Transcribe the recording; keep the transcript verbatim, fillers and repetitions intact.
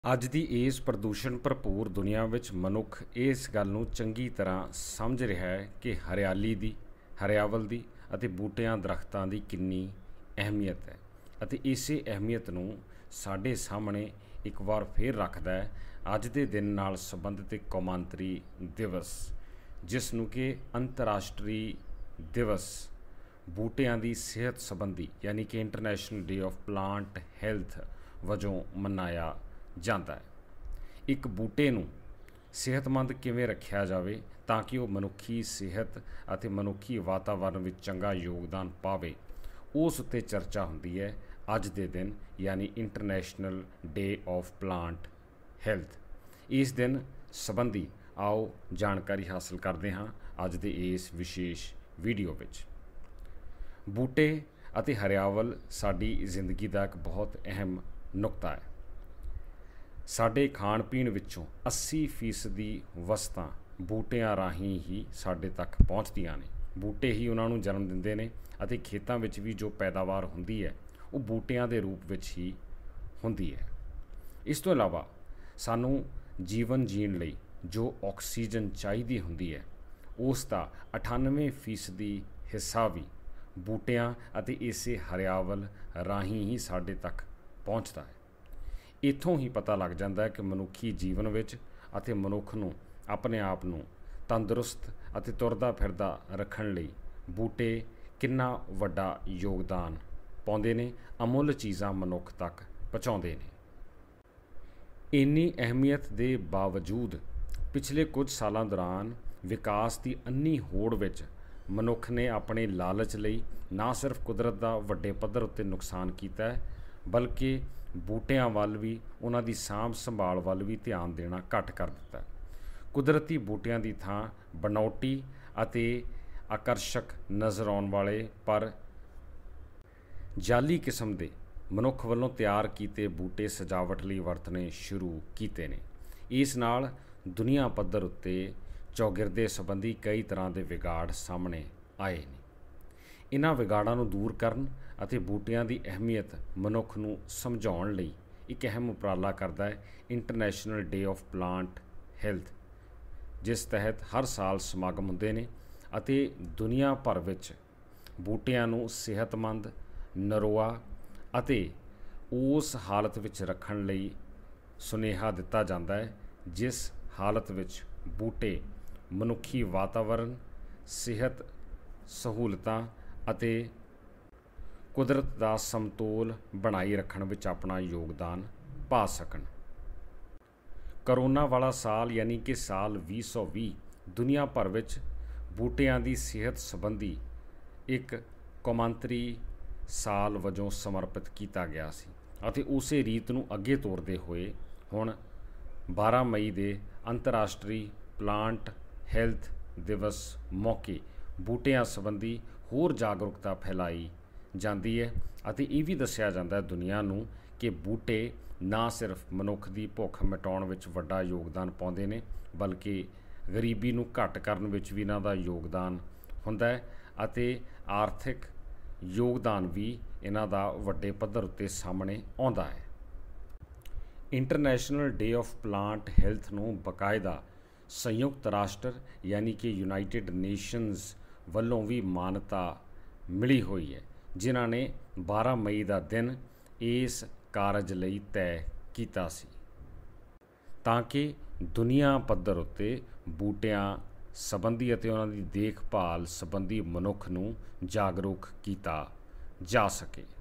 ਅੱਜ ਦੀ ਇਸ ਪ੍ਰਦੂਸ਼ਣ ਭਰਪੂਰ ਦੁਨੀਆ ਵਿੱਚ ਮਨੁੱਖ ਇਸ ਗੱਲ ਨੂੰ ਚੰਗੀ ਤਰ੍ਹਾਂ ਸਮਝ ਰਿਹਾ ਹੈ ਕਿ ਹਰਿਆਲੀ ਦੀ, ਹਰਿਆਵਲ ਦੀ ਅਤੇ ਬੂਟਿਆਂ ਦਰਖਤਾਂ ਦੀ ਕਿੰਨੀ ਅਹਿਮੀਅਤ ਹੈ ਅਤੇ ਇਸੇ ਅਹਿਮੀਅਤ ਨੂੰ ਸਾਡੇ ਸਾਹਮਣੇ ਇੱਕ ਵਾਰ ਫੇਰ ਰੱਖਦਾ ਹੈ ਅੱਜ ਦੇ ਦਿਨ ਨਾਲ ਸੰਬੰਧਿਤ ਇੱਕ ਕੌਮਾਂਤਰੀ ਦਿਵਸ, ਜਿਸ ਨੂੰ ਕਿ ਅੰਤਰਰਾਸ਼ਟਰੀ ਦਿਵਸ ਬੂਟਿਆਂ ਦੀ ਸਿਹਤ ਸੰਬੰਧੀ ਯਾਨੀ ਕਿ international day of plant health ਵਜੋਂ ਮਨਾਇਆ ਜਾਂਦਾ ਹੈ। ਇੱਕ ਬੂਟੇ ਨੂੰ ਸਿਹਤਮੰਦ ਕਿਵੇਂ ਰੱਖਿਆ ਜਾਵੇ ਤਾਂ ਕਿ ਉਹ ਮਨੁੱਖੀ ਸਿਹਤ ਅਤੇ ਮਨੁੱਖੀ ਵਾਤਾਵਰਨ ਵਿੱਚ ਚੰਗਾ ਯੋਗਦਾਨ ਪਾਵੇ, ਉਸ ਉੱਤੇ ਚਰਚਾ ਹੁੰਦੀ ਹੈ ਅੱਜ ਦੇ ਦਿਨ ਯਾਨੀ international day of plant health. ਇਸ ਦਿਨ ਸੰਬੰਧੀ ਆਓ ਜਾਣਕਾਰੀ ਹਾਸਲ ਕਰਦੇ ਹਾਂ ਅੱਜ ਦੇ ਇਸ ਵਿਸ਼ੇਸ਼ ਵੀਡੀਓ ਵਿੱਚ। ਬੂਟੇ ਅਤੇ ਹਰਿਆਵਲ ਸਾਡੀ ਜ਼ਿੰਦਗੀ ਦਾ ਇੱਕ ਬਹੁਤ ਅਹਿਮ ਨੁਕਤਾ ਹੈ। ਸਾਡੇ ਖਾਣ ਪੀਣ ਵਿੱਚੋਂ ਅੱਸੀ ਫੀਸਦੀ ਵਸਤਾਂ ਬੂਟਿਆਂ ਰਾਹੀਂ ਹੀ ਸਾਡੇ ਤੱਕ ਪਹੁੰਚਦੀਆਂ ਨੇ। ਬੂਟੇ ਹੀ ਉਹਨਾਂ ਨੂੰ ਜਨਮ ਦਿੰਦੇ ਨੇ ਅਤੇ ਖੇਤਾਂ ਵਿੱਚ ਵੀ ਜੋ ਪੈਦਾਵਾਰ ਹੁੰਦੀ ਹੈ ਉਹ ਬੂਟਿਆਂ ਦੇ ਰੂਪ ਵਿੱਚ ਹੀ ਹੁੰਦੀ ਹੈ। ਇਸ ਤੋਂ ਇਲਾਵਾ ਸਾਨੂੰ ਜੀਵਨ ਜੀਣ ਲਈ ਜੋ ਆਕਸੀਜਨ ਚਾਹੀਦੀ ਹੁੰਦੀ ਹੈ ਉਸ ਦਾ ਅਠਾਨਵੇਂ ਫੀਸਦੀ ਹਿੱਸਾ ਵੀ ਬੂਟਿਆਂ ਅਤੇ ਇਸੇ ਹਰਿਆਵਲ ਰਾਹੀਂ ਹੀ ਸਾਡੇ ਤੱਕ ਪਹੁੰਚਦਾ ਹੈ। ਇੱਥੋਂ ਹੀ ਪਤਾ ਲੱਗ ਜਾਂਦਾ ਹੈ ਕਿ ਮਨੁੱਖੀ ਜੀਵਨ ਵਿੱਚ ਅਤੇ ਮਨੁੱਖ ਨੂੰ ਆਪਣੇ ਆਪ ਨੂੰ ਤੰਦਰੁਸਤ ਅਤੇ ਤੁਰਦਾ ਫਿਰਦਾ ਰੱਖਣ ਲਈ ਬੂਟੇ ਕਿੰਨਾ ਵੱਡਾ ਯੋਗਦਾਨ ਪਾਉਂਦੇ ਨੇ, ਅਮੁੱਲ ਚੀਜ਼ਾਂ ਮਨੁੱਖ ਤੱਕ ਪਹੁੰਚਾਉਂਦੇ ਨੇ। ਇੰਨੀ ਅਹਿਮੀਅਤ ਦੇ ਬਾਵਜੂਦ ਪਿਛਲੇ ਕੁਝ ਸਾਲਾਂ ਦੌਰਾਨ ਵਿਕਾਸ ਦੀ ਅੰਨੀ ਹੋੜ ਵਿੱਚ ਮਨੁੱਖ ਨੇ ਆਪਣੇ ਲਾਲਚ ਲਈ ਨਾ ਸਿਰਫ ਕੁਦਰਤ ਦਾ ਵੱਡੇ ਪੱਧਰ ਉੱਤੇ ਨੁਕਸਾਨ ਕੀਤਾ ਹੈ ਬਲਕਿ ਬੂਟਿਆਂ ਵੱਲ ਵੀ, ਉਹਨਾਂ ਦੀ ਸਾਂਭ ਸੰਭਾਲ ਵੱਲ ਵੀ ਧਿਆਨ ਦੇਣਾ ਘੱਟ ਕਰ ਦਿੱਤਾ। ਕੁਦਰਤੀ ਬੂਟਿਆਂ ਦੀ ਥਾਂ ਬਣਾਉਟੀ ਅਤੇ ਆਕਰਸ਼ਕ ਨਜ਼ਰ ਆਉਣ ਵਾਲੇ ਪਰ ਜਾਲੀ ਕਿਸਮ ਦੇ ਮਨੁੱਖ ਵੱਲੋਂ ਤਿਆਰ ਕੀਤੇ ਬੂਟੇ ਸਜਾਵਟ ਲਈ ਵਰਤਣੇ ਸ਼ੁਰੂ ਕੀਤੇ ਨੇ। ਇਸ ਨਾਲ ਦੁਨੀਆ ਪੱਧਰ ਉੱਤੇ ਚੌਗਿਰਦੇ ਸੰਬੰਧੀ ਕਈ ਤਰ੍ਹਾਂ ਦੇ ਵਿਗਾੜ ਸਾਹਮਣੇ ਆਏ ਨੇ। ਇਹਨਾਂ ਵਿਗਾੜਾਂ ਨੂੰ ਦੂਰ ਕਰਨ ਅਤੇ ਬੂਟਿਆਂ ਦੀ ਅਹਿਮੀਅਤ ਮਨੁੱਖ ਨੂੰ ਸਮਝਾਉਣ ਲਈ ਇੱਕ ਅਹਿਮ ਉਪਰਾਲਾ ਕਰਦਾ ਹੈ international day of plant health, ਜਿਸ ਤਹਿਤ ਹਰ ਸਾਲ ਸਮਾਗਮ ਹੁੰਦੇ ਨੇ ਅਤੇ ਦੁਨੀਆ ਭਰ ਵਿੱਚ ਬੂਟਿਆਂ ਨੂੰ ਸਿਹਤਮੰਦ, ਨਰੋਆ ਅਤੇ ਉਸ ਹਾਲਤ ਵਿੱਚ ਰੱਖਣ ਲਈ ਸੁਨੇਹਾ ਦਿੱਤਾ ਜਾਂਦਾ ਹੈ ਜਿਸ ਹਾਲਤ ਵਿੱਚ ਬੂਟੇ ਮਨੁੱਖੀ ਵਾਤਾਵਰਨ, ਸਿਹਤ ਸਹੂਲਤਾਂ ਅਤੇ ਕੁਦਰਤ ਦਾ ਸਮਤੋਲ ਬਣਾਈ ਰੱਖਣ ਵਿੱਚ ਆਪਣਾ ਯੋਗਦਾਨ ਪਾ ਸਕਣ। ਕਰੋਨਾ ਵਾਲਾ ਸਾਲ ਯਾਨੀ ਕਿ ਸਾਲ ਵੀਹ ਸੌ ਵੀਹ ਦੁਨੀਆ ਭਰ ਵਿੱਚ ਬੂਟਿਆਂ ਦੀ ਸਿਹਤ ਸੰਬੰਧੀ ਇੱਕ ਕੌਮਾਂਤਰੀ ਸਾਲ ਵਜੋਂ ਸਮਰਪਿਤ ਕੀਤਾ ਗਿਆ ਸੀ ਅਤੇ ਉਸੇ ਰੀਤ ਨੂੰ ਅੱਗੇ ਤੋਰਦੇ ਹੋਏ ਹੁਣ ਬਾਰ੍ਹਾਂ ਮਈ ਦੇ ਅੰਤਰਰਾਸ਼ਟਰੀ ਪਲਾਂਟ ਹੈਲਥ ਦਿਵਸ ਮੌਕੇ ਬੂਟਿਆਂ ਸੰਬੰਧੀ ਹੋਰ ਜਾਗਰੂਕਤਾ ਫੈਲਾਈ ਜਾਂਦੀ ਹੈ ਅਤੇ ਇਹ ਵੀ ਦੱਸਿਆ ਜਾਂਦਾ ਹੈ ਦੁਨੀਆ ਨੂੰ ਕਿ ਬੂਟੇ ਨਾ ਸਿਰਫ ਮਨੁੱਖ ਦੀ ਭੁੱਖ ਮਿਟਾਉਣ ਵਿੱਚ ਵੱਡਾ ਯੋਗਦਾਨ ਪਾਉਂਦੇ ਨੇ ਬਲਕਿ ਗਰੀਬੀ ਨੂੰ ਘੱਟ ਕਰਨ ਵਿੱਚ ਵੀ ਇਹਨਾਂ ਦਾ ਯੋਗਦਾਨ ਹੁੰਦਾ ਹੈ ਅਤੇ ਆਰਥਿਕ ਯੋਗਦਾਨ ਵੀ ਇਹਨਾਂ ਦਾ ਵੱਡੇ ਪੱਧਰ ਉੱਤੇ ਸਾਹਮਣੇ ਆਉਂਦਾ ਹੈ। International day of plant health ਨੂੰ ਬਾਕਾਇਦਾ ਸੰਯੁਕਤ ਰਾਸ਼ਟਰ ਯਾਨੀ ਕਿ ਯੂਨਾਈਟਿਡ ਨੇਸ਼ਨਜ਼ ਵੱਲੋਂ ਵੀ ਮਾਨਤਾ ਮਿਲੀ ਹੋਈ ਹੈ, ਜਿਨ੍ਹਾਂ ਨੇ ਬਾਰ੍ਹਾਂ ਮਈ ਦਾ ਦਿਨ ਇਸ ਕਾਰਜ ਲਈ ਤੈਅ ਕੀਤਾ ਸੀ ਤਾਂ ਕਿ ਦੁਨੀਆ ਪੱਧਰ ਉੱਤੇ ਬੂਟਿਆਂ ਸੰਬੰਧੀ ਅਤੇ ਉਹਨਾਂ ਦੀ ਦੇਖਭਾਲ ਸੰਬੰਧੀ ਮਨੁੱਖ ਨੂੰ ਜਾਗਰੂਕ ਕੀਤਾ ਜਾ ਸਕੇ।